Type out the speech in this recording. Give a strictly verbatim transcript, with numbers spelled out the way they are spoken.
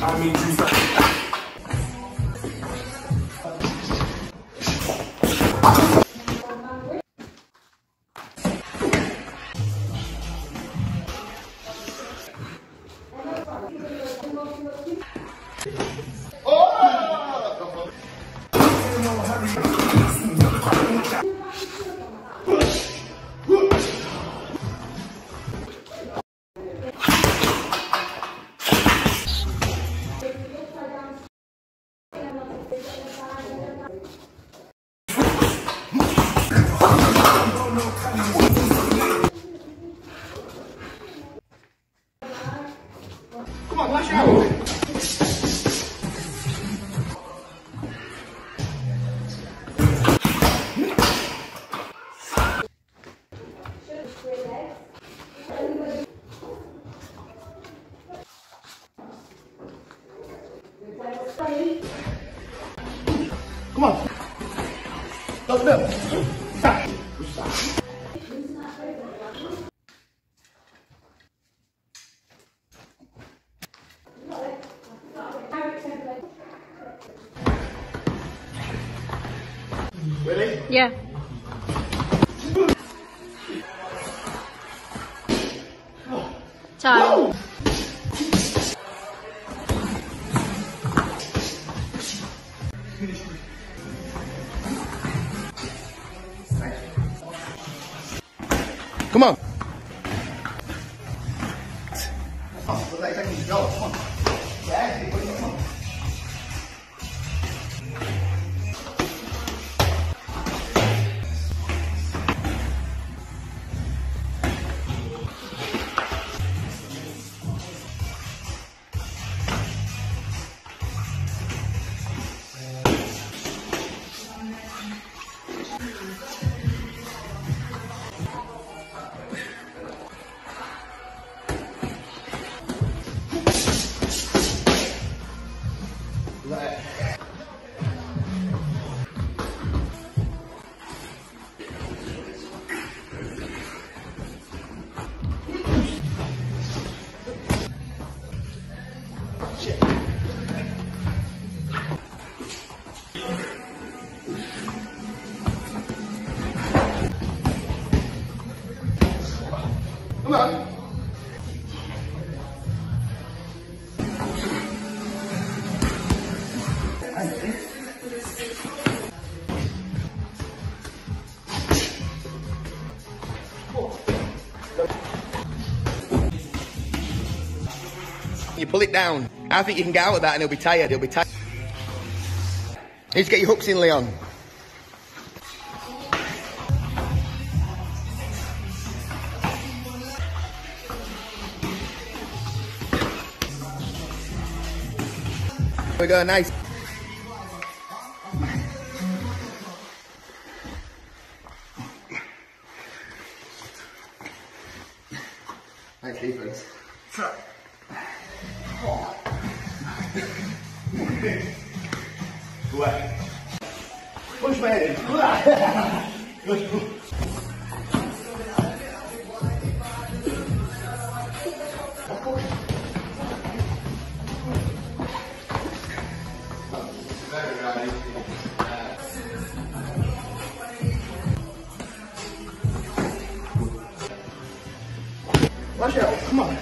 Come on, lash out. Come on. Don't look. Stop. Ready? Yeah. Time. Come on. Oh, let's take it. Go. Come on. Yeah, come on. Come on. You pull it down. I think you can get out of that and he'll be tired. He'll be tired. You need to get your hooks in, Leon. We go, nice. Nice defense. Go away. Push my head in. Good. Watch out, come on.